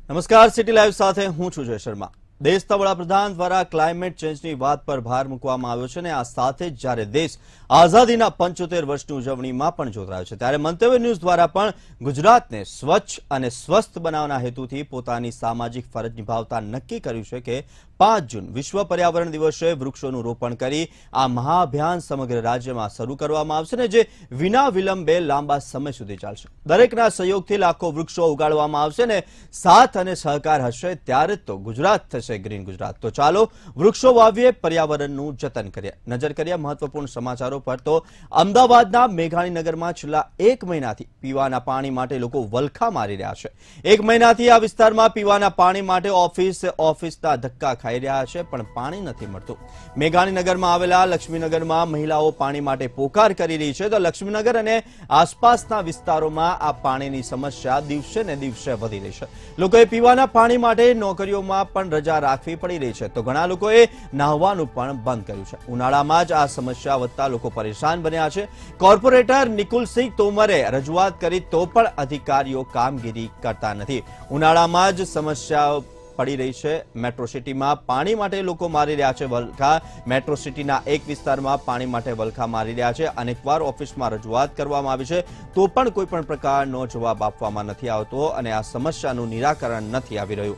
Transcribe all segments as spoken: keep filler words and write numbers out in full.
નમસ્કાર, city live સાથે હું છું જય શર્મા। દેશના વડાપ્રધાન દ્વારા ક્લાઇમેટ ચેન્જની વાત પર ભાર મૂકવામાં આવ્યો છે અને આ સાથે જ જ્યારે દેશ આઝાદીના પંચોતેર વર્ષની ઉજવણીમાં પણ જોતરાયો છે ત્યારે મંતવ્ય ન્યૂઝ દ્વારા પણ ગુજરાતને સ્વચ્છ અને સ્વસ્થ બનાવવાના હેતુથી પોતાની સામાજિક ફરજ નિભાવતા નક્કી કર્યું છે કે પાંચ જૂન વિશ્વ પર્યાવરણ દિવસે વૃક્ષોનું રોપણ કરી આ મહાઅભિયાન સમગ્ર રાજ્યમાં શરૂ કરવામાં આવશે અને જે વિના વિલંબે લાંબા સમય સુધી ચાલશે। દરેકના સહયોગથી લાખો વૃક્ષો ઉગાડવામાં આવશે અને સાથ અને સહકાર હશે ત્યારે તો ગુજરાત થશે ગ્રીન ગુજરાત। તો ચાલો વૃક્ષો વાવીએ, પર્યાવરણનું જતન કરીએ। નજર કરીએ મહત્વપૂર્ણ સમાચારો પર। તો અમદાવાદના મેઘાણીનગરમાં છેલ્લા એક મહિનાથી પીવાના પાણી માટે લોકો વલખા મારી રહ્યા છે। એક મહિનાથી આ વિસ્તારમાં પીવાના પાણી માટે ઓફિસ ઓફિસના ધક્કા ખાઈ રહ્યા છે પણ પાણી નથી મળતું। મેઘાણીનગરમાં આવેલા લક્ષ્મીનગરમાં મહિલાઓ પાણી માટે પોકાર કરી રહી છે તો લક્ષ્મીનગર અને આસપાસના વિસ્તારોમાં આ પાણીની સમસ્યા દિવસે ને દિવસે વધી રહી છે। લોકોએ પીવાના પાણી માટે નોકરીઓમાં પણ રજા રાખવી પડી રહી છે તો ઘણા લોકોએ નહાવાનું પણ બંધ કર્યું છે। ઉનાળામાં જ આ સમસ્યા વધતા લોકો પરેશાન બન્યા છે। કોર્પોરેટર નિકુલસિંહ તોમરે રજૂઆત કરી તો પણ અધિકારીઓ કામગીરી કરતા નથી। ઉનાળામાં જ સમસ્યા પડી રહી છે। મેટ્રો સિટીમાં પાણી માટે લોકો મારી રહ્યા છે વલખા। મેટ્રો સિટીના એક વિસ્તારમાં પાણી માટે વલખા મારી રહ્યા છે। અનેકવાર ઓફિસમાં રજૂઆત કરવામાં આવી છે તો પણ કોઈ પણ પ્રકારનો જવાબ આપવામાં નથી આવતો અને આ સમસ્યાનું નિરાકરણ નથી આવી રહ્યું।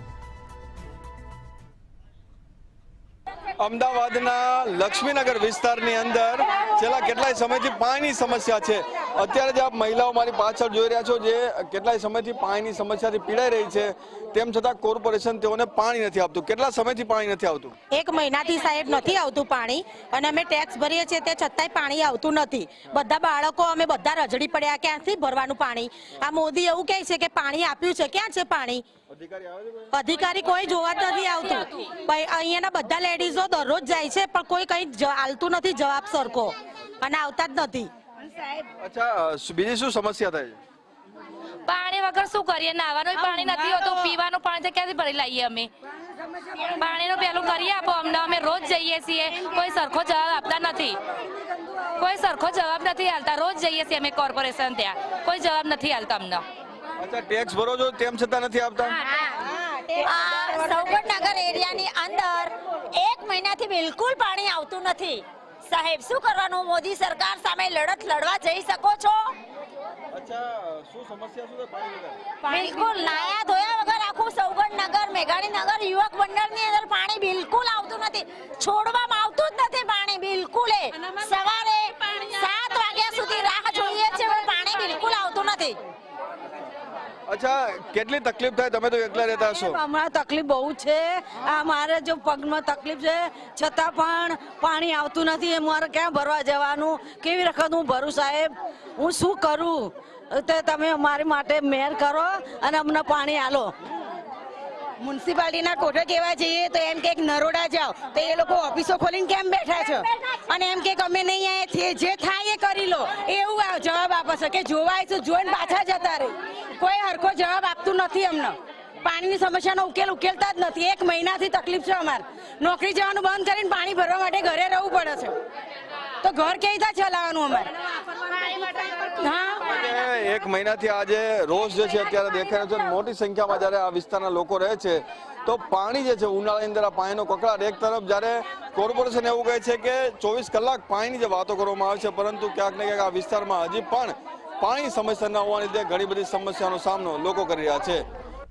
અમદાવાદના લક્ષ્મીનગર વિસ્તારની અંદર છેલ્લા કેટલાય સમયથી પાણીની સમસ્યા છે। અત્યારે જે આપ મહિલાઓ મારી પાછળ જોઈ રહ્યા છો જે કેટલાય સમયથી પાણીની સમસ્યાથી પીડાઈ રહી છે તેમ છતાં કોર્પોરેશન તેઓને પાણી નથી આપતું। કેટલા સમયથી પાણી નથી આવતું? એક મહિનાથી સાહેબ નથી આવતું પાણી અને અમે ટેક્સ ભરીએ છીએ તે છતાંય પાણી આવતું નથી। બધા બાળકો અમે બધા રજડી પડ્યા, ક્યાંથી ભરવાનું પાણી? આ મોદી એવું કહે છે કે પાણી આપ્યું છે, ક્યાં છે પાણી? અધિકારી કોઈ જોવા જ નથી આવતું। અહીંયાના બધા લેડીઝો દરરોજ જાય છે પણ કોઈ કઈ હાલતું નથી જવાબ સરખો અને આવતા જ નથી। અચ્છા, બીજી શું સમસ્યા થાય છે? પાણી વગર શું કરીએ? નાવાનું પાણી નથી હોતું, પીવાનું પાણી ક્યાંથી ભરી લઈએ અમે? પાણીનું પેલું કરી આપો અમને, અમે રોજ જઈએ છીએ, કોઈ સરખો જવાબ આપતા નથી। કોઈ સરખો જવાબ નથી હાલતા। રોજ જઈએ છીએ અમે કોર્પોરેશન ત્યાં, કોઈ જવાબ નથી હાલતા અમને। અચ્છા, ટેક્સ ભરો છો તેમ છતાં નથી આપતા? સૌગતનગર એરિયાની અંદર એક મહિનાથી બિલકુલ પાણી આવતું નથી। સાહેબ શું કરવાનું? મોદી સરકાર સામે લડત લડવા જઈ શકો છો? અચ્છા, શું સમસ્યા શું છે પાણી વગર? બિલકુલ નાયા ધોયા વગર આખું સૌગતનગર મેઘાણીનગર યુવક મંડળની અંદર પાણી બિલકુલ આવતું નથી, છોડવામાં આવતું જ નથી પાણી બિલકુલ। સવારે સાત વાગ્યા સુધી રાહ જોઈએ છે પણ પાણી બિલકુલ આવતું નથી। અચ્છા, કેટલી તકલીફ થાય? તમે તો એકલા રહેતા છો। હમણાં તકલીફ બહુ છે। આ મારે જો પગમાં તકલીફ છે છતાં પણ પાણી આવતું નથી। મારે ક્યાં ભરવા જવાનું? કેવી વખત હું ભરું સાહેબ? હું શું કરું? તો તમે મારી માટે મહેર કરો અને અમને પાણી આલો। મ્યુનિસિપાલિટીના કોઠે કહેવા જઈએ તો એમ કે નરોડા જાઓ તો એ લોકો ઓફિસો ખોલીને કેમ બેઠા છે અને એમ કે અમે નહીં આવીએ, જે થાય એ કરી લો એવું જવાબ આપે છે કે જોવાય છે જોઈને પાછા જતા રહે। કોઈ હરખો જવાબ આપતું નથી અમને। પાણીની સમસ્યાનો ઉકેલ ઉકેલતા જ નથી। એક મહિનાથી તકલીફ છે અમારે। નોકરી જવાનું બંધ કરીને પાણી ભરવા માટે ઘરે રહેવું પડે છે તો ઘર કેવી રીતે ચલાવવાનું અમારે? એક મહિનાથી આજે રોષ જે છે અત્યારે દેખાય છે। મોટી સંખ્યામાં જયારે આ વિસ્તારના લોકો રહે છે તો પાણી જે છે ઉનાળાની અંદર આ પાણીનો કકળાટ એક તરફ જયારે કોર્પોરેશન એવું કહે છે કે ચોવીસ કલાક પાણીની જે વાતો કરવામાં આવે છે પરંતુ ક્યાંક ને ક્યાંક આ વિસ્તારમાં હજી પણ પાણી સમસ્યા ન હોવાને લીધે ઘણી બધી સમસ્યાનો સામનો લોકો કરી રહ્યા છે।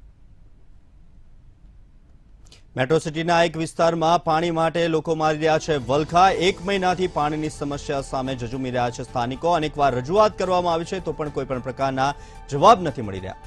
મેટ્રો સિટીના એક વિસ્તારમાં પાણી માટે લોકો મારી રહ્યા છે વલખા। એક મહિનાથી પાણીની સમસ્યા સામે ઝઝૂમી રહ્યા છે સ્થાનિકો। અનેકવાર રજૂઆત કરવામાં આવી છે તો પણ કોઈ પણ પ્રકારના જવાબ નથી મળી રહ્યા।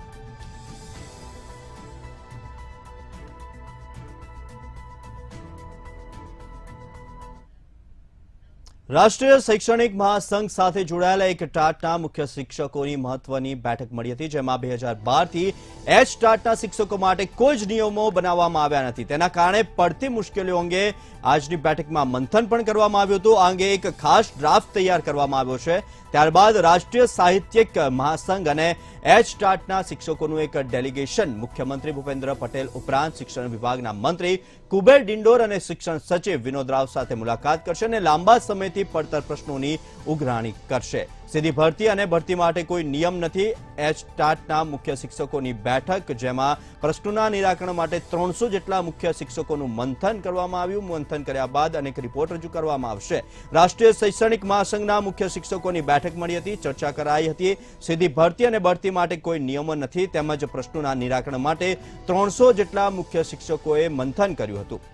રાષ્ટ્રીય શૈક્ષણિક મહાસંઘ સાથે જોડાયેલા એક ટાટના મુખ્ય શિક્ષકોની મહત્વની બેઠક મળી હતી જેમાં બે હજાર બાર થી એચ ટાટના શિક્ષકો માટે કોઈ જ નિયમો બનાવવામાં આવ્યા નથી। તેના કારણે પડતી મુશ્કેલીઓ અંગે આજની બેઠકમાં મંથન પણ કરવામાં આવ્યું હતું। આ અંગે એક ખાસ ડ્રાફ્ટ તૈયાર કરવામાં આવ્યો છે। ત્યારબાદ રાષ્ટ્રીય સાહિત્યિક મહાસંઘ અને એચ ટાટના શિક્ષકોનું એક ડેલિગેશન મુખ્યમંત્રી ભૂપેન્દ્ર પટેલ ઉપરાંત શિક્ષણ વિભાગના મંત્રી કુબેર ડિંડોર અને શિક્ષણ સચિવ વિનોદ રાવ સાથે મુલાકાત કરશે અને લાંબા સમયથી પડતર પ્રશ્નોની ઉઘરાણી કરશે। સીધી ભરતી અને ભરતી માટે કોઈ નિયમ નથી. એચટાટના મુખ્ય શિક્ષકોની બેઠક, જેમાં પ્રશ્નોના નિરાકરણ માટે ત્રણસો જેટલા મુખ્ય શિક્ષકોનું મંથન કરવામાં આવ્યું. મંથન કર્યા બાદ અનેક રિપોર્ટ રજૂ કરવામાં આવશે. રાષ્ટ્રીય શૈક્ષણિક મહાસંઘના મુખ્ય શિક્ષકોની બેઠક મળી હતી, ચર્ચા કરાઈ હતી. સીધી ભરતી અને ભરતી માટે કોઈ નિયમો નથી, તેમજ પ્રશ્નોના નિરાકરણ માટે ત્રણસો જેટલા મુખ્ય શિક્ષકોએ મંથન કર્યું હતું.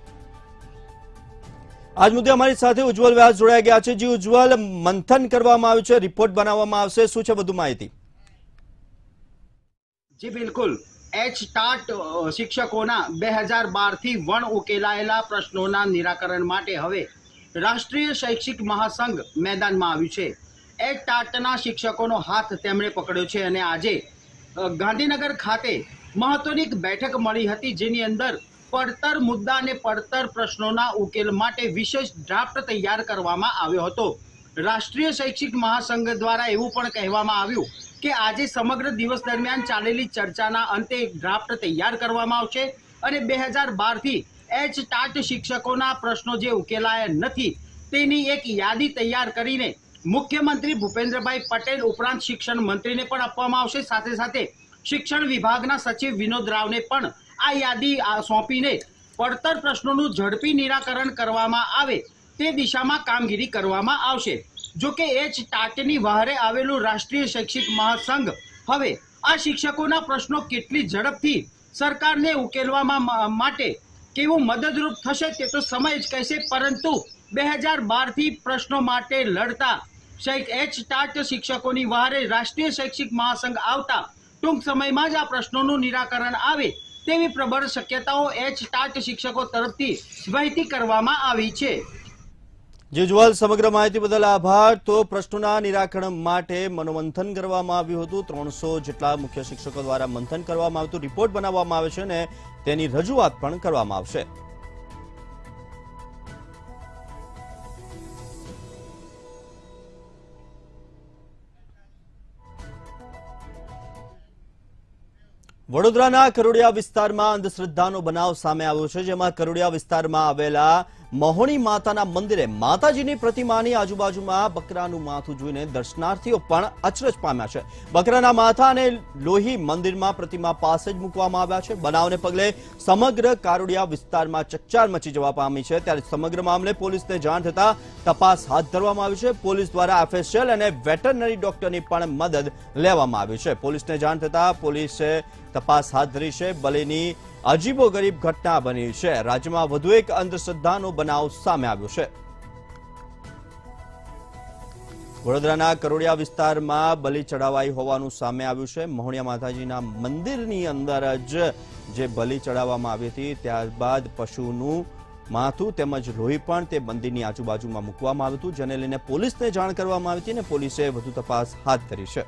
આજ મુદ્દે અમારી સાથે ઉજ્જવલ વ્યાસ જોડાઈ ગયા છે. જી ઉજ્જવલ, મંથન કરવામાં આવ્યું છે, રિપોર્ટ બનાવવામાં આવશે, શું છે વધુ માહિતી? જી બિલકુલ, એચટાટ શિક્ષકોના બે હજાર બાર થી વણ ઉકેલાયેલા પ્રશ્નોના નિરાકરણ માટે હવે રાષ્ટ્રીય શૈક્ષિક મહાસંઘ મેદાનમાં આવ્યું છે. એચટાટના શિક્ષકોનો હાથ તેમણે પકડ્યો છે અને આજે ગાંધીનગર ખાતે મહત્વની એક બેઠક મળી હતી, જેની અંદર પડતર મુદ્દા અને પડતર પ્રશ્નોના ઉકેલ માટે વિશેષ ડ્રાફ્ટ તૈયાર કરવામાં આવ્યો હતો. રાષ્ટ્રીય શૈક્ષિક મહાસંઘ દ્વારા એવું પણ કહેવામાં આવ્યું કે આજે સમગ્ર દિવસ દરમિયાન ચાલેલી ચર્ચાના અંતે એક ડ્રાફ્ટ તૈયાર કરવામાં આવશે અને બે હજાર બાર થી એચટાટ શિક્ષકોના પ્રશ્નો જે ઉકેલાયા નથી તેની એક યાદી તૈયાર કરીને મુખ્યમંત્રી ભૂપેન્દ્રભાઈ પટેલ ઉપરાંત શિક્ષણ મંત્રીને પણ આપવામાં આવશે. સાથે સાથે શિક્ષણ વિભાગના સચિવ વિનોદ રાવને પણ આ યાદી સોંપીને પડતર પ્રશ્નોનું ઝડપી નિરાકરણ કરવામાં આવે તે દિશામાં કામગીરી કરવામાં આવશે. જો કે એચટાટની વહારે આવેલું રાષ્ટ્રીય શૈક્ષિક મહાસંઘ હવે આ શિક્ષકોના પ્રશ્નો કેટલી ઝડપથી સરકારને ઉકેલવામાં માટે કેવું મદદરૂપ થશે તે તો સમય જ કહેશે, પરંતુ બે હજાર બાર થી પ્રશ્નો માટે લડતા એચટાટ શિક્ષકોની વહારે રાષ્ટ્રીય શૈક્ષિક મહાસંઘ આવતા ટૂંક સમયમાં જ આ પ્રશ્નોનું નિરાકરણ આવે તેવી પ્રબળ શક્યતાઓ એચટાટ શિક્ષકો તરફથી વહેતી કરવામાં આવી છે. ઉજ્જવલ, સમગ્ર માહિતી બદલ આભાર. તો પ્રશ્નોના નિરાકરણ માટે મનોમંથન કરવામાં આવ્યું હતું. ત્રણસો જેટલા મુખ્ય શિક્ષકો દ્વારા મંથન કરવામાં આવતું, રિપોર્ટ બનાવવામાં આવે છે અને તેની રજૂઆત પણ કરવામાં આવશે. વડોદરાના કરોડિયા વિસ્તારમાં અંધશ્રદ્ધાનો બનાવ સામે આવ્યો છે, જેમાં કરોડિયા વિસ્તારમાં આવેલા મહોણી માતાના મંદિરે માતાજીની પ્રતિમાની આજુબાજુમાં બકરાનું માથું જોઈને દર્શનાર્થીઓ પણ અચરજ પામ્યા છે. બકરાના માથા અને લોહી મંદિરમાં પ્રતિમા પાસે જ મૂકવામાં આવ્યા છે. બનાવને પગલે સમગ્ર કારોડિયા વિસ્તારમાં ચકચાર મચી જવા પામી છે. ત્યારે સમગ્ર મામલે પોલીસને જાણ થતા તપાસ હાથ ધરવામાં આવી છે. પોલીસ દ્વારા એફએસએલ અને વેટરનરી ડોક્ટરની પણ મદદ લેવામાં આવી છે. પોલીસને જાણ થતા પોલીસે તપાસ હાથ ધરી છે. બલીની અજીબો ગરીબ ઘટના બની છે. રાજ્યમાં વધુ એક અંધશ્રદ્ધાનો બનાવ સામે આવ્યો છે. વડોદરાના કરોડિયા વિસ્તારમાં બલી ચડાવાઈ હોવાનું સામે આવ્યું છે. મહોણિયા માતાજીના મંદિરની અંદર જ જે બલી ચડાવવામાં આવી હતી, ત્યારબાદ પશુનું માથું તેમજ લોહી પણ તે મંદિરની આજુબાજુમાં મૂકવામાં આવ્યું હતું, જેને લઈને પોલીસને જાણ કરવામાં આવી હતી અને પોલીસે વધુ તપાસ હાથ ધરી છે.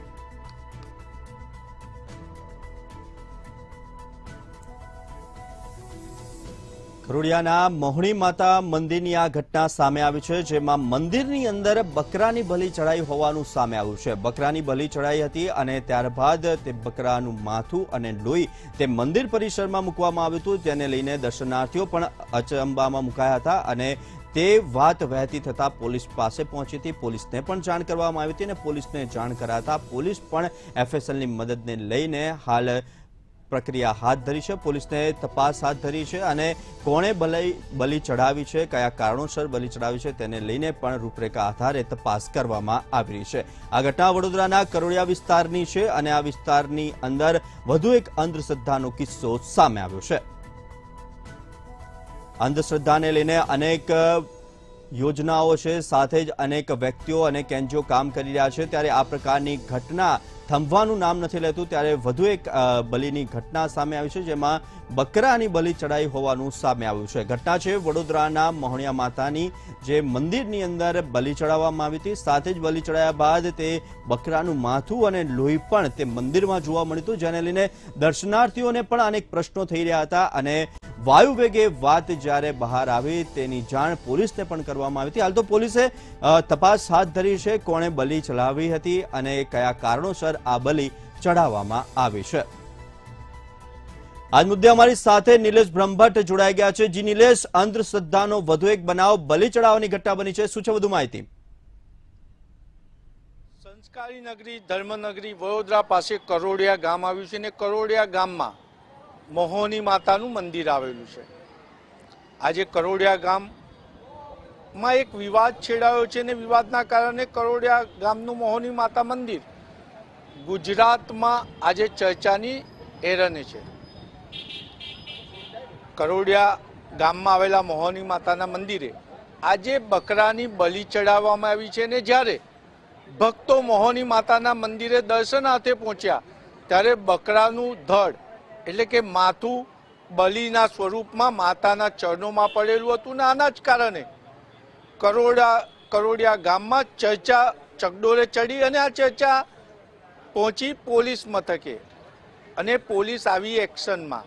કરોડિયાના મહોણી માતા મંદિરની આ ઘટના સામે આવી છે, જેમાં મંદિરની અંદર બકરાની બલી ચડાઈ હોવાનું સામે આવ્યું છે. બકરાની બલી ચડાઈ હતી અને ત્યારબાદ તે બકરાનું માથું અને લોહી તે મંદિર પરિસરમાં મૂકવામાં આવ્યું હતું, જેને લઈને દર્શનાર્થીઓ પણ અચંબામાં મુકાયા હતા અને તે વાત વહેતી થતા પોલીસ પાસે પહોંચી હતી. પોલીસને પણ જાણ કરવામાં આવી હતી અને પોલીસને જાણ કરાતા પોલીસ પણ એફએસએલની મદદને લઈને હાલ પ્રક્રિયા હાથ ધરી છે. પોલીસને તપાસ હાથ ધરી છે અને કોણે બલી બલી ચડાવી છે, કયા કારણોસર બલી ચડાવી છે, તેને લઈને પણ રૂપરેખા આધારે તપાસ કરવામાં આવી રહી છે. આ ઘટના વડોદરાના કરોડિયા વિસ્તારની છે અને આ વિસ્તારની અંદર વધુ એક અંધશ્રદ્ધાનો કિસ્સો સામે આવ્યો છે. અંધશ્રદ્ધાને લઈને અનેક યોજનાઓ છે, સાથે જ અનેક વ્યક્તિઓ અને એનજીઓ કામ કરી રહ્યા છે. ત્યારે આ પ્રકારની ઘટના થંભવાનું નામ નથી લેતું. ત્યારે વધુ એક બલીની ઘટના સામે આવી છે, જેમાં બકરાની બલી ચડાઈ હોવાનું સામે આવ્યું છે. ઘટના છે વડોદરાના મહોણિયા માતાની, જે મંદિરની અંદર બલી ચડાવવામાં આવી હતી. સાથે જ બલી ચડાયા બાદ તે બકરાનું માથું અને લોહી પણ તે મંદિરમાં જોવા મળ્યું હતું, જેને લઈને દર્શનાર્થીઓને પણ અનેક પ્રશ્નો થઈ રહ્યા હતા અને વાયુ વેગે વાત જ્યારે બહાર આવી તેની જાણ પોલીસને પણ કરવામાં આવી હતી. હાલ તો પોલીસે તપાસ હાથ ધરી છે, કોણે બલી ચડાવી હતી અને કયા કારણોસર આ બલી ચડાવવામાં આવી છે. આજ મુદ્દે અમારી સાથે નિલેશ બ્રહ્મભટ્ટ જોડાઈ ગયા છે. જી નિલેશ, અંધશ્રદ્ધાનો વધુ એક બનાવ બલી ચડાવવાની ઘટના બની છે, શું છે વધુ માહિતી? સંસ્કારી નગરી ધર્મનગરી વડોદરા પાસે કરોડિયા ગામ આવ્યું છે ને કરોડિયા ગામમાં મોહની માતાનું મંદિર આવેલું છે। આજે કરોડિયા ગામમાં એક વિવાદ છેડાયો છે ને વિવાદના કારણે કરોડિયા ગામનું મોહની માતા મંદિર ગુજરાતમાં આજે ચર્ચાની એરને છે। કરોડિયા ગામમાં આવેલા મોહની માતાના મંદિરે આજે બકરાની બલિ ચડાવવામાં આવી છે ને જ્યારે ભક્તો મોહની માતાના મંદિરે દર્શનાર્થે પહોંચ્યા ત્યારે બકરાનું ધડ એટલે કે માથું બલિના સ્વરૂપમાં માતાના ચરણોમાં પડેલું હતું ને આના જ કારણે કરોડા કરોડિયા ગામમાં ચર્ચા ચકડોળે ચડી અને આ ચર્ચા પહોંચી પોલીસ મથકે અને પોલીસ આવી એક્શનમાં।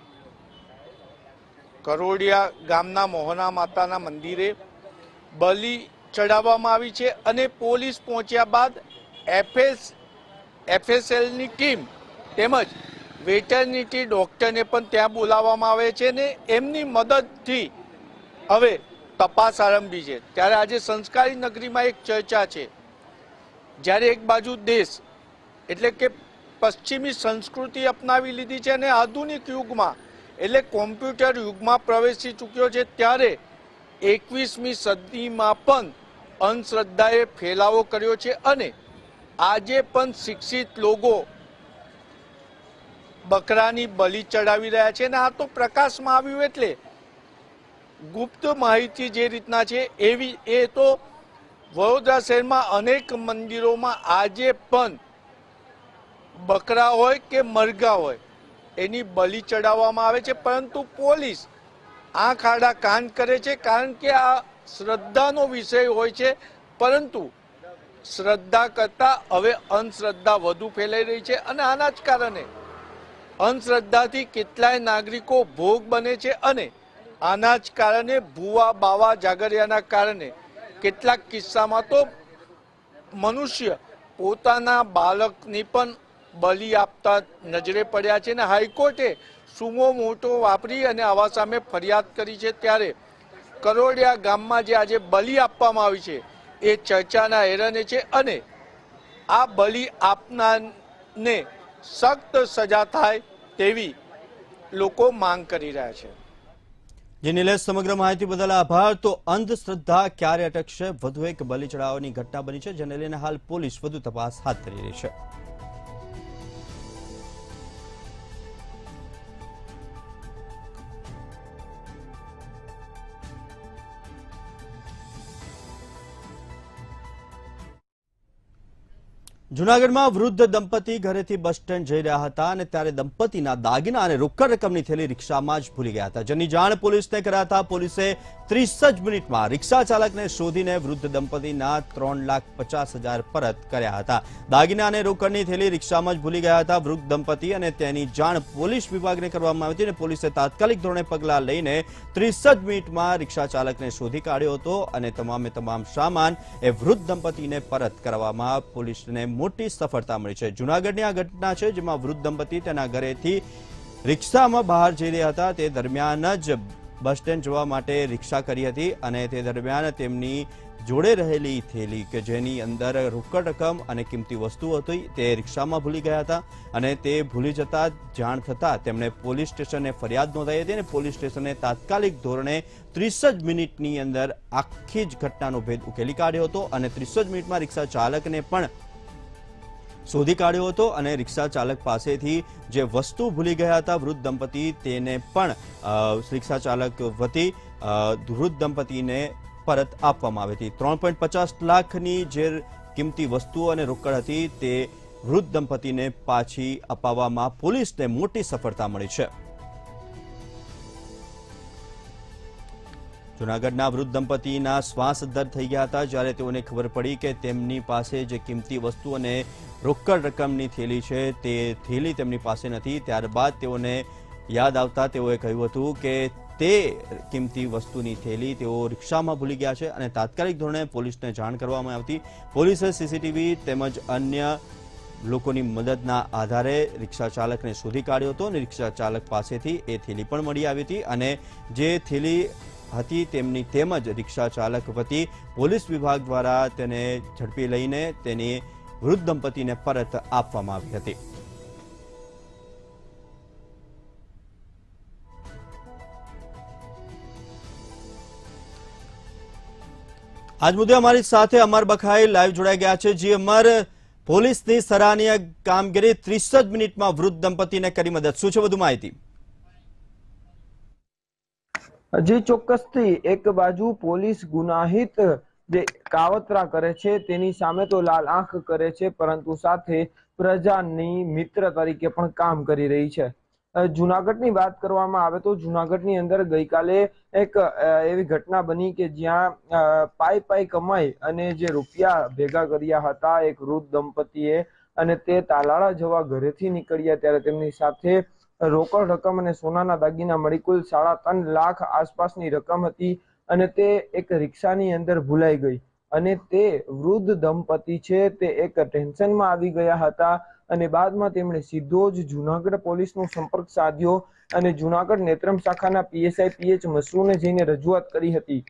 કરોડિયા ગામના મોહના માતાના મંદિરે બલિ ચડાવવામાં આવી છે અને પોલીસ પહોંચ્યા બાદ એફએસ એફએસએલની ટીમ તેમજ વેટરનિટી ડોક્ટરને પણ ત્યાં બોલાવવામાં આવે છે ને એમની મદદથી હવે તપાસ આરંભી છે। ત્યારે આજે સંસ્કારી નગરીમાં એક ચર્ચા છે, જ્યારે એક બાજુ દેશ એટલે કે પશ્ચિમી સંસ્કૃતિ અપનાવી લીધી છે અને આધુનિક યુગમાં એટલે કોમ્પ્યુટર યુગમાં પ્રવેશી ચૂક્યો છે, ત્યારે એકવીસમી સદીમાં પણ અંધશ્રદ્ધાએ ફેલાવો કર્યો છે અને આજે પણ શિક્ષિત લોકો બકરાની બલિ ચડાવી રહ્યા છે અને આ તો પ્રકાશમાં આવ્યું એટલે ગુપ્ત માહિતી જે રીતના છે એવી એ તો વડોદરા શહેરમાં અનેક મંદિરોમાં આજે પણ બકરા હોય કે મરઘા હોય એની બલિ ચડાવવામાં આવે છે, પરંતુ પોલીસ આંખ આડા કાન કરે છે કારણ કે આ શ્રદ્ધાનો વિષય હોય છે, પરંતુ શ્રદ્ધા કરતાં હવે અંધશ્રદ્ધા વધુ ફેલાઈ રહી છે અને આના જ કારણે અંધશ્રદ્ધાથી કેટલાય નાગરિકો ભોગ બને છે અને આના જ કારણે ભૂવા બાવા જાગરિયાના કારણે કેટલાક કિસ્સામાં તો મનુષ્ય પોતાના બાળકની પણ બલિ આપતા નજરે પડ્યા છે અને હાઈકોર્ટે સુમો મોટો વાપરી અને આવા સામે ફરિયાદ કરી છે। ત્યારે કરોડિયા ગામમાં જે આજે બલિ આપવામાં આવી છે એ ચર્ચાના એરને છે અને આ બલિ આપનારને સખ્ત સજા થાય તેવી લોકો માંગ કરી રહ્યા છે। જે નિલેશ, સમગ્ર માહિતી બદલ આભાર। તો અંધશ્રદ્ધા ક્યારે અટકશે? વધુ એક બલિ ચડાવવાની ઘટના બની છે, જેને લઈને હાલ પોલીસ વધુ તપાસ હાથ ધરી રહી છે। જૂનાગઢમાં વૃદ્ધ દંપતી ઘરેથી બસ સ્ટેન્ડ જઈ રહ્યા હતા અને ત્યારે દંપતીના દાગીના અને રોકડ રકમની થેલી રિક્ષામાં જ ભૂલી ગયા હતા, જેની જાણ પોલીસને કરાતા પોલીસે ત્રીસ જ મિનિટમાં રિક્ષા ચાલકને શોધીને વૃદ્ધ દંપતીના ત્રણ લાખ પચાસ હજાર પરત કર્યા હતા। દાગીના અને રોકડની થેલી રિક્ષામાં જ ભૂલી ગયા હતા વૃદ્ધ દંપતી અને તેની જાણ પોલીસ વિભાગને કરવામાં આવી હતી અને પોલીસે તાત્કાલિક ધોરણે પગલાં લઈને ત્રીસ જ મિનિટમાં રિક્ષા ચાલકને શોધી કાઢ્યો હતો અને તમામે તમામ સામાન એ વૃદ્ધ દંપતીને પરત કરવામાં પોલીસને મોટી સફળતા મળી છે। જૂનાગઢની આ ઘટના છે, જેમાં વૃદ્ધ દંપતી તેના ઘરેથી રિક્ષામાં બહાર જઈ રહ્યા હતા, તે દરમિયાન જ બસ સ્ટેન્ડ જવા માટે રિક્ષા કરી હતી અને તે દરમિયાન તેમની જોડે રહેલી થેલી કે જેની અંદર રોકડ રકમ અને કિંમતી વસ્તુઓ હતી તે રિક્ષામાં ભૂલી ગયા હતા અને તે ભૂલી જતા જાણ થતાં તેમણે પોલીસ સ્ટેશને ફરિયાદ નોંધાઈ હતી અને પોલીસ સ્ટેશને તાત્કાલિક ધોરણે ત્રીસ જ મિનિટની અંદર આખી જ ઘટનાનો ભેદ ઉકેલી કાઢ્યો હતો અને ત્રીસ જ મિનિટમાં રિક્ષા ચાલકને પણ શોધી કાઢ્યો હતો અને રિક્ષા ચાલક પાસેથી જે વસ્તુ ભૂલી ગયા હતા વૃદ્ધ દંપતી તેને પણ રિક્ષા ચાલક વતી વૃદ્ધ દંપતીને પરત આપવામાં આવી હતી। ત્રણ પોઈન્ટ પચાસ લાખની જે કિંમતી વસ્તુઓ અને રોકડ હતી તે વૃદ્ધ દંપતીને પાછી અપાવવામાં પોલીસને મોટી સફળતા મળી છે। જૂનાગઢના વૃદ્ધ દંપતીના શ્વાસ અદ્ધર થઈ ગયા હતા જ્યારે તેઓને ખબર પડી કે તેમની પાસે જે કિંમતી વસ્તુ અને રોકડ રકમની થેલી છે તે થેલી તેમની પાસે નથી। ત્યારબાદ તેઓને યાદ આવતા તેઓએ કહ્યું હતું કે તે કિંમતી વસ્તુની થેલી તેઓ રિક્ષામાં ભૂલી ગયા છે અને તાત્કાલિક ધોરણે પોલીસને જાણ કરવામાં આવી। પોલીસે સીસીટીવી તેમજ અન્ય લોકોની મદદના આધારે રિક્ષા ચાલકને શોધી કાઢ્યો હતો અને રિક્ષા ચાલક પાસેથી એ થેલી પણ મળી આવી હતી અને જે થેલી હતી તેમની તેમજ રિક્ષા ચાલક વતી પોલીસ વિભાગ દ્વારા તેને ઝડપી લઈને તેની વૃદ્ધ દંપતીને પરત આપવામાં આવી હતી। આજ મુદ્દે અમારી સાથે અમર બખાઈ લાઈવ જોડાઈ ગયા છે। જી અમર, પોલીસની સરાહનીય કામગીરી ત્રીસ જ મિનિટમાં વૃદ્ધ દંપતીને કરી મદદ, શું છે વધુ માહિતી? જી ચોક્કસથી એક બાજુ પોલીસ ગુનાહિત જે કાવતરા કરે છે તેની સામે તો લાલ આંખ કરે છે, પરંતુ સાથે પ્રજાની મિત્ર તરીકે પણ કામ કરી રહી છે। જુનાગઢની વાત કરવામાં આવે તો જુનાગઢની અંદર ગઈકાલે એક એવી ઘટના બની કે જ્યાં પાઈ પાઈ કમાઈ અને જે રૂપિયા ભેગા કર્યા હતા એક વૃદ્ધ દંપતીએ, અને તે તાલાળા જવા ઘરેથી નીકળ્યા ત્યારે તેમની સાથે રોકડ રકમ અને સોનાના દાગીના મળી કુલ સાડા ત્રણ લાખ આસપાસની રકમ હતી, અને તે એક રિક્ષાની અંદર ભૂલાઈ ગઈ, અને તે વૃદ્ધ દંપતી છે તે એક ટેન્શનમાં આવી ગયા હતા, અને બાદમાં તેમણે સીધો જ જુનાગઢ પોલીસનો સંપર્ક સાધ્યો અને જુનાગઢ નેત્રમ શાખાના પીએસઆઈ પીએચ મસરૂને જઈને રજૂઆત કરી હતી।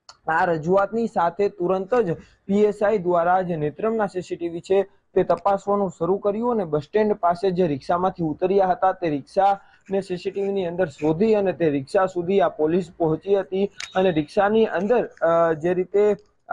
આ રજૂઆતની સાથે તુરંત જ પીએસઆઈ દ્વારા જે નેત્રમના સીસીટીવી છે તે તપાસવાનું શરૂ કર્યું, અને બસ સ્ટેન્ડ પાસે જે રિક્ષામાંથી ઉતર્યા હતા તે રિક્ષા ને સીસીટીવી ની અંદર શોધી અને તે રિક્ષા સુધી આ પોલીસ પહોંચી હતી, અને રિક્ષાની અંદર જે રીતે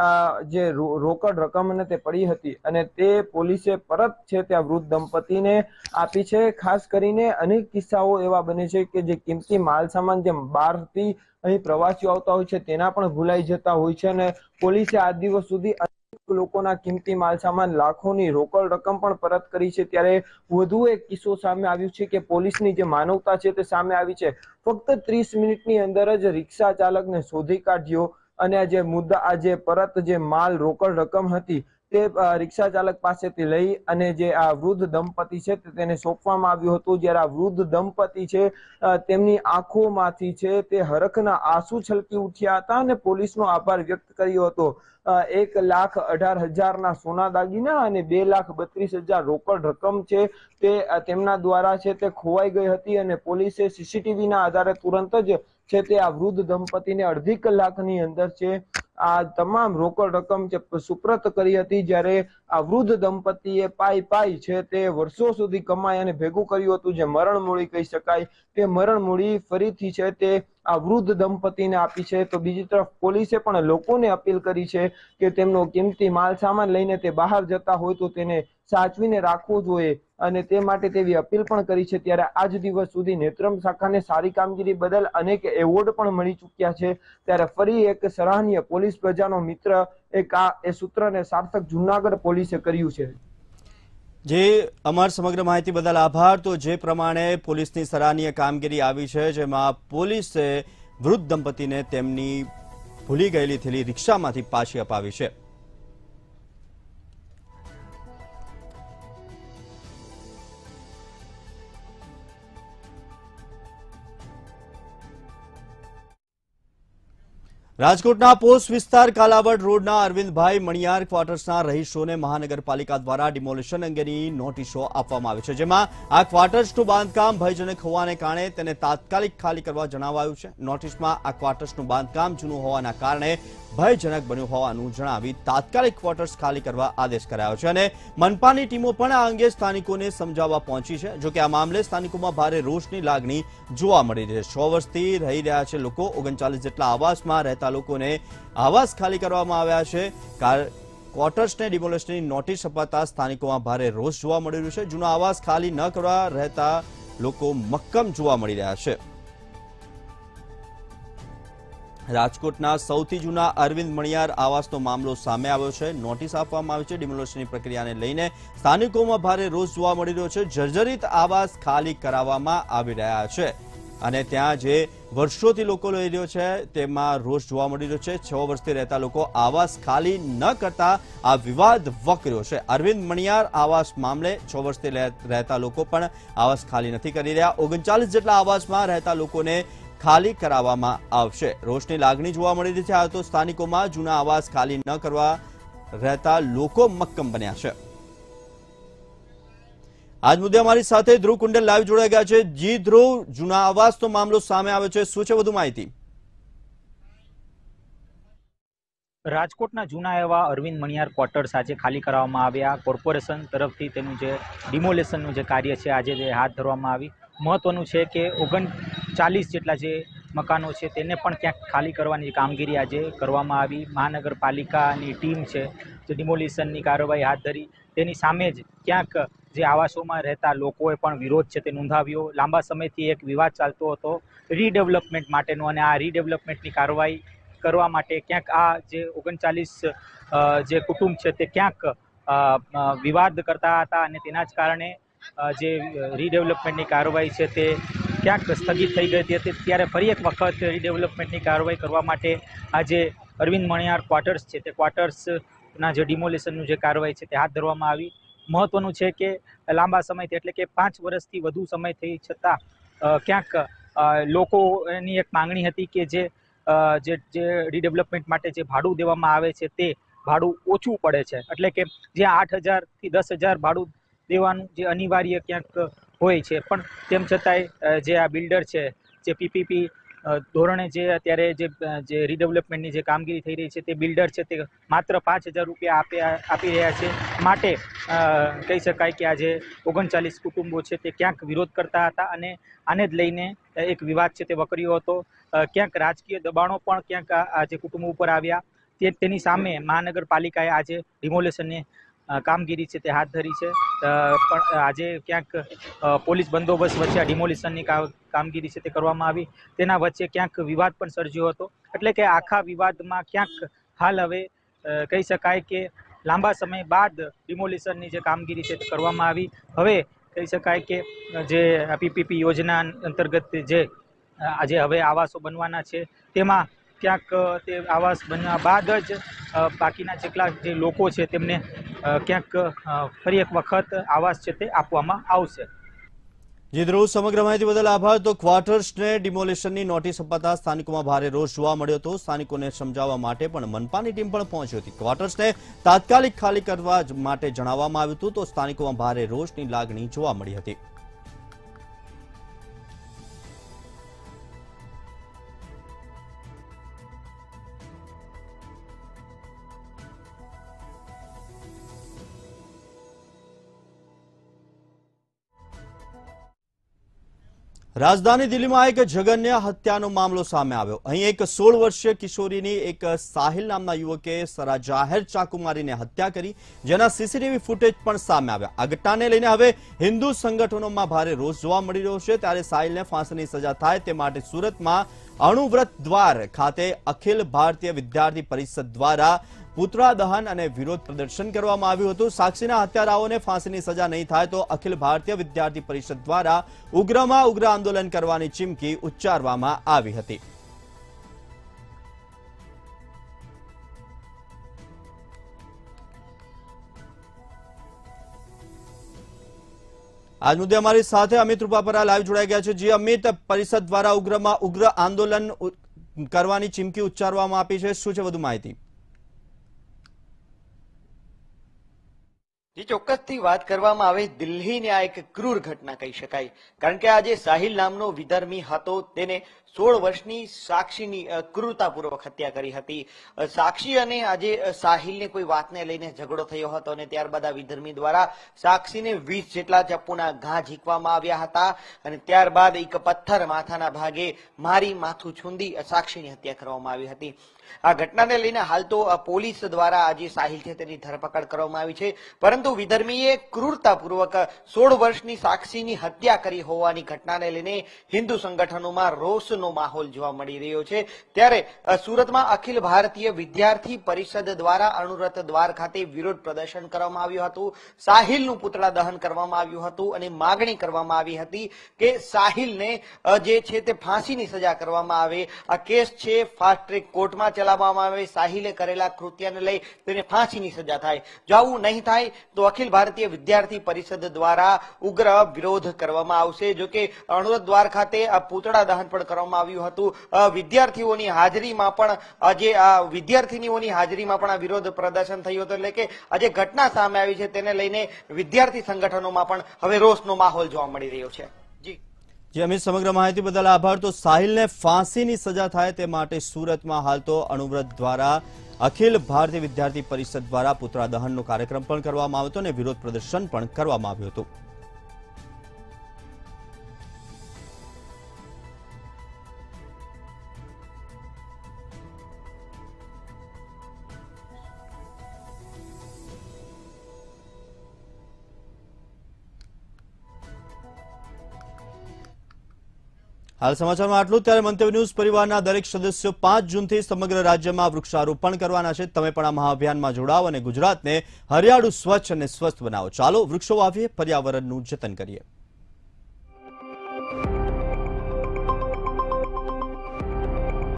જે રોકડ રકમ ને તે પડી હતી અને તે પોલીસે પરત છે ત્યાં વૃદ્ધ દંપતીને આપી છે। ખાસ કરીને અનેક કિસ્સાઓ એવા બને છે કે જે કિંમતી માલ સામાન જેમ બહારથી અહીં પ્રવાસીઓ આવતા હોય છે તેના પણ ભૂલાઈ જતા હોય છે, અને પોલીસે આજ દિવસ સુધી લોકોના કિંમતી માલ સામાન લાખોની રોકડ રકમ પણ પરત કરી છે। ત્યારે વધુ એક કિસ્સો સામે આવ્યું છે કે પોલીસની જે માનવતા છે તે સામે આવી છે। ફક્ત ત્રીસ મિનિટની અંદર જ રિક્ષા ચાલકને શોધી કાઢ્યો, અને આ જે મુદ્દા આ જે પરત જે માલ રોકડ રકમ હતી તે રિક્ષા ચાલક પાસેથી લઈ અને જે આ વૃદ્ધ દંપતી છે તેને સોંપવામાં આવ્યું હતું। જ્યારે આ વૃદ્ધ દંપતી છે તેમની આંખોમાંથી છે તે હરખના આંસુ છલકી ઉઠ્યા હતા અને પોલીસનો આભાર વ્યક્ત કર્યો હતો। એક લાખ અઢાર હજારના સોના દાગીના અને બે લાખ બત્રીસ હજાર રોકડ રકમ છે તે તેમના દ્વારા છે તે ખોવાઈ ગઈ હતી, અને પોલીસે સીસીટીવી ના આધારે તુરંત જ છે તે આ વૃદ્ધ દંપતીને અડધી કલાકની અંદર છે આ તમામ રોકડ રકમ છે સુપ્રત કરી હતી। જ્યારે આ વૃદ્ધ દંપતીએ પાઈ પાઈ છે તે વર્ષો સુધી કમાઈ અને ભેગું કર્યું હતું, જે મરણ મૂડી કહી શકાય, તે મરણ મૂડી ફરીથી છે તે આ વૃદ્ધ દંપતીને આપી છે। તો બીજી તરફ પોલીસે પણ લોકોને અપીલ કરી છે કે તેમનો કિંમતી માલ સામાન લઈને તે બહાર જતા હોય તો તેને સાચવીને રાખવું જોઈએ, અને તે માટે તેવી અપીલ પણ કરી છે। ત્યારે આજ દિવસ સુધી નેત્રમ શાખાને સારી કામગીરી બદલ અનેક એવોર્ડ પણ મળી ચૂક્યા છે। ત્યારે ફરી એક સરાહનીય પોલીસ પ્રજાનો મિત્ર એક આ એ સૂત્રને સાર્થક જુનાગઢ પોલીસે કર્યું છે। જે અમર સમગ્ર માહિતી બદલ આભાર। તો જે પ્રમાણે પોલીસની સરાહનીય કામગીરી આવી છે, જેમાં પોલીસે વૃદ્ધ દંપતીને તેમની ભૂલી ગયેલી થયેલી રિક્ષામાંથી પાછી અપાવી છે। રાજકોટના પોસ્ટ વિસ્તાર કાલાવડ રોડના અરવિંદભાઈ મણિયાર ક્વાર્ટર્સના રહીશોને મહાનગરપાલિકા દ્વારા ડિમોલિશન અંગેની નોટિસો આપવામાં આવી છે, જેમાં આ ક્વાર્ટર્સનું બાંધકામ ભયજનક હોવાને કારણે તેને તાત્કાલિક ખાલી કરવા જણાવાયું છે। નોટિસમાં આ ક્વાર્ટર્સનું બાંધકામ જૂનું હોવાના કારણે ભયજનક બન્યું હોવાનું જણાવી તાત્કાલિક ક્વાર્ટર્સ ખાલી કરવા આદેશ કરાયો છે, અને મનપાની ટીમો પણ આ અંગે સ્થાનિકોને સમજાવવા પહોંચી છે। જોકે આ મામલે સ્થાનિકોમાં ભારે રોષની લાગણી જોવા મળી રહી છે। છ વર્ષથી રહી રહ્યા છે લોકો। ઓગણચાલીસ જેટલા આવાસમાં રહેતા લોકોને આવાસ ખાલી કરવામાં આવ્યા છે। ક્વાર્ટર્સને ડિમોલિશનની નોટિસ અપાતા સ્થાનિકોમાં ભારે રોષ જોવા મળી રહ્યો છે। જૂના આવાસ ખાલી ન કરવા રહેતા લોકો મક્કમ જોવા મળી રહ્યા છે। રાજકોટના સૌથી જૂના અરવિંદ મણિયાર આવાસનો મામલો સામે આવ્યો છે। નોટિસ આપવામાં આવી છે। ડિમોલિશનની પ્રક્રિયાને લઈને સ્થાનિકોમાં ભારે રોષ જોવા મળી રહ્યો છે। જર્જરિત આવાસ ખાલી કરાવવામાં આવી રહ્યા છે, અને ત્યાં જે વર્ષોથી લોકો લઈ રહ્યો છે તેમાં રોષ જોવા મળી રહ્યો છે। છ વર્ષથી રહેતા લોકો આવાસ ખાલી ન કરતા આ વિવાદ વકર્યો છે। અરવિંદ મણિયાર આવાસ મામલે છ વર્ષથી રહેતા લોકો પણ આવાસ ખાલી નથી કરી રહ્યા। ઓગણચાલીસ જેટલા આવાસમાં રહેતા લોકોને ખાલી કરાવવામાં આવશે। રોષની લાગણી જોવા મળી રહી છે। આ તો સ્થાનિકોમાં જૂના આવાસ ખાલી ન કરવા રહેતા લોકો મક્કમ બન્યા છે। આજ મુદ્દે અમારી સાથે ધ્રુવ કુંડલ લાઈવ જોડાઈ ગયા છે। જી ધ્રુવ, જૂના આવાસનો મામલો સામે આવ્યો છે, શું છે વધુ માહિતી? રાજકોટના જૂના એવા અરવિંદ મણિયાર ક્વાર્ટર્સ આજે ખાલી કરવામાં આવ્યા. કોર્પોરેશન તરફથી તેનું જે ડિમોલેશનનું જે કાર્ય છે આજે તે હાથ ધરવામાં આવી. મહત્વનું છે કે ઓગણચાલીસ જેટલા જે મકાનો છે તેને પણ ક્યાંક ખાલી કરવાની કામગીરી આજે કરવામાં આવી. મહાનગરપાલિકાની ટીમ છે જે ડિમોલિશનની કાર્યવાહી હાથ ધરી. તેની સામે જ ક્યાંક જે આવાસોમાં રહેતા લોકોએ પણ વિરોધ છે તે નોંધાવ્યો. લાંબા સમયથી એક વિવાદ ચાલતો હતો રીડેવલપમેન્ટ માટેનો, અને આ રીડેવલપમેન્ટની કાર્યવાહી કરવા માટે ક્યાંક આ જે ઓગણચાલીસ જે કુટુંબ છે તે ક્યાંક વિવાદ કરતા હતા, અને તેના જ કારણે જે રીડેવલપમેન્ટની કાર્યવાહી છે તે ક્યાંક સ્થગિત થઈ ગઈ હતી. ત્યારે ફરી એક વખત રીડેવલપમેન્ટની કાર્યવાહી કરવા માટે આજે અરવિંદ મણિયાર ક્વાર્ટર્સ છે તે ક્વાર્ટર્સના જે ડિમોલેશનનું જે કાર્યવાહી છે તે હાથ ધરવામાં આવી. મહત્વનું છે કે લાંબા સમયથી એટલે કે પાંચ વર્ષથી વધુ સમય થઈ છતાં ક્યાંક લોકોની એક માંગણી હતી કે જે જે જે રીડેવલપમેન્ટ માટે જે ભાડું દેવામાં આવે છે તે ભાડું ઓછું પડે છે, એટલે કે જ્યાં આઠ હજારથી દસ હજાર ભાડું દેવાનું જે અનિવાર્ય ક્યાંક હોય છે, પણ તેમ છતાંય જે આ બિલ્ડર છે જે પીપીપી ધોરણે જે અત્યારે જે જે રીડેવલપમેન્ટની જે કામગીરી થઈ રહી છે તે બિલ્ડર છે તે માત્ર પાંચ હજાર રૂપિયા આપી આપી રહ્યા છે. માટે કહી શકાય કે આજે ઓગણચાલીસ કુટુંબો છે તે ક્યાંક વિરોધ કરતા હતા, અને આને જ લઈને એક વિવાદ છે તે વકર્યો હતો. ક્યાંક રાજકીય દબાણો પણ ક્યાંક આ જે કુટુંબો ઉપર આવ્યા. તે તેની સામે મહાનગરપાલિકાએ આજે ડિમોલેશનની કામગીરી છે તે હાથ ધરી છે, પણ આજે ક્યાંક પોલીસ બંદોબસ્ત વચ્ચે આ ડિમોલિશનની કામગીરી છે તે કરવામાં આવી. તેના વચ્ચે ક્યાંક વિવાદ પણ સર્જ્યો હતો, એટલે કે આખા વિવાદમાં ક્યાંક હાલ હવે કહી શકાય કે લાંબા સમય બાદ ડિમોલિશનની જે કામગીરી છે તે કરવામાં આવી. હવે કહી શકાય કે જે પીપીપી યોજના અંતર્ગત જે આજે હવે આવાસો બનવાના છે તેમાં ક્યાંક તે આવાસ બન્યા બાદ જ બાકીના જેટલા જે લોકો છે તેમને ક્યાંક ફરી એક વખત આવાસ છે તે આપવામાં આવશે. જી ધ્રુવ, સમગ્ર માહિતી બદલ આભાર. તો ક્વાર્ટર્સને ડિમોલિશનની નોટિસ અપાતા સ્થાનિકોમાં ભારે રોષ જોવા મળ્યો હતો. સ્થાનિકોને સમજાવવા માટે પણ મનપાની ટીમ પણ પહોંચી હતી. ક્વાર્ટર્સને તાત્કાલિક ખાલી કરવા માટે જણાવવામાં આવ્યું હતું, તો સ્થાનિકોમાં ભારે રોષની લાગણી જોવા મળી હતી. રાજધાની દિલ્હીમાં એક જઘન્ય હત્યાનો મામલો સામે આવ્યો. અહીં એક સોળ વર્ષીય કિશોરીની એક સાહિલ નામના યુવકે સરા જાહેર ચાકુ મારીને હત્યા કરી, જેના સીસીટીવી ફૂટેજ પણ સામે આવ્યા. આ ઘટનાને લઈને હવે હિન્દુ સંગઠનોમાં ભારે રોષ જોવા મળી રહ્યો છે. ત્યારે સાહિલને ફાંસીની સજા થાય તે માટે સુરતમાં અણુવ્રત દ્વાર ખાતે અખિલ ભારતીય વિદ્યાર્થી પરિષદ દ્વારા પુતળા દહન અને વિરોધ પ્રદર્શન કરવામાં આવ્યું હતું. સાક્ષીના હત્યારાઓને ફાંસીની સજા નહીં થાય તો અખિલ ભારતીય વિદ્યાર્થી પરિષદ દ્વારા ઉગ્રમાં ઉગ્ર આંદોલન કરવાની ચીમકી ઉચ્ચારવામાં આવી હતી. આજ મુદ્દે અમારી સાથે અમિત રૂપાપરા લાઈવ જોડાઈ ગયા છે. જી અમિત, પરિષદ દ્વારા ઉગ્રમાં ઉગ્ર આંદોલન કરવાની ચીમકી ઉચ્ચારવામાં આપી છે, શું છે વધુ માહિતી? જે ચોક્કસથી વાત કરવામાં આવે દિલ્હીની આ એક ક્રૂર ઘટના કહી શકાય, કારણ કે આજે સાહિલ નામનો વિધર્મી હતો તેને સોળ વર્ષની સાક્ષીની ક્રૂરતાપૂર્વક હત્યા કરી હતી. સાક્ષી અને આજે સાહિલને કોઈ વાતને લઈને ઝઘડો થયો હતો અને ત્યારબાદ આ વિધર્મી દ્વારા સાક્ષીને વીસ જેટલા ચપ્પુના ઘા ઝીકવામાં આવ્યા હતા, અને ત્યારબાદ એક પથ્થર માથાના ભાગે મારી માથું છૂંદી સાક્ષીની હત્યા કરવામાં આવી હતી. આ ઘટનાને લઈને હાલ તો પોલીસ દ્વારા આજે સાહિલ છે તેની ધરપકડ કરવામાં આવી છે, પરંતુ વિધર્મીએ ક્રૂરતાપૂર્વક સોળ વર્ષની સાક્ષીની હત્યા કરી હોવાની ઘટનાને લઈને હિન્દુ સંગઠનોમાં રોષનો માહોલ જોવા મળી રહ્યો છે. ત્યારે સુરતમાં અખિલ ભારતીય વિદ્યાર્થી પરિષદ દ્વારા અણુવ્રત દ્વાર ખાતે વિરોધ પ્રદર્શન કરવામાં આવ્યું હતું. સાહિલનું પુતળા દહન કરવામાં આવ્યું હતું અને માગણી કરવામાં આવી હતી કે સાહિલને જે છે તે ફાંસીની સજા કરવામાં આવે. આ કેસ છે ફાસ્ટ ટ્રેક કોર્ટમાં ચલાવવામાં આવે. સાહિલે કરેલા કૃત્યને લઈ તેને ફાંસીની સજા થાય. જો આવું નહીં થાય તો અખિલ ભારતીય વિદ્યાર્થી પરિષદ દ્વારા ઉગ્ર વિરોધ કરવામાં આવશે. જો કે અણુવ્રત દ્વાર ખાતે પુતળા દહન પણ કરવામાં આવ્યું હતું. વિદ્યાર્થીઓની હાજરીમાં પણ આજે આ વિદ્યાર્થીનીઓની હાજરીમાં પણ આ વિરોધ પ્રદર્શન થયું હતું. એટલે કે આજે ઘટના સામે આવી છે તેને લઈને વિદ્યાર્થી સંગઠનોમાં પણ હવે રોષનો માહોલ જોવા મળી રહ્યો છે. જી જી અમિત, સમગ્ર માહિતી બદલ આભાર. તો સાહિલને ફાંસીની સજા થાય તે માટે સુરતમાં હાલ તો અણુવ્રત દ્વારા અખિલ ભારતીય વિદ્યાર્થી પરિષદ દ્વારા પુતળા દહનનો કાર્યક્રમ પણ કરવામાં આવ્યો હતો અને વિરોધ પ્રદર્શન પણ કરવામાં આવ્યું હતું. હાલ સમાચારમાં આટલું. ત્યારે મંતવ્ય ન્યૂઝ પરિવારના દરેક સદસ્યો પાંચ જૂનથી સમગ્ર રાજ્યમાં વૃક્ષારોપણ કરવાના છે. તમે પણ આ મહાઅભિયાનમાં જોડાઓ અને ગુજરાતને હરિયાળું, સ્વચ્છ અને સ્વસ્થ બનાવો. ચાલો વૃક્ષો વાવીએ, પર્યાવરણનું જતન કરીએ.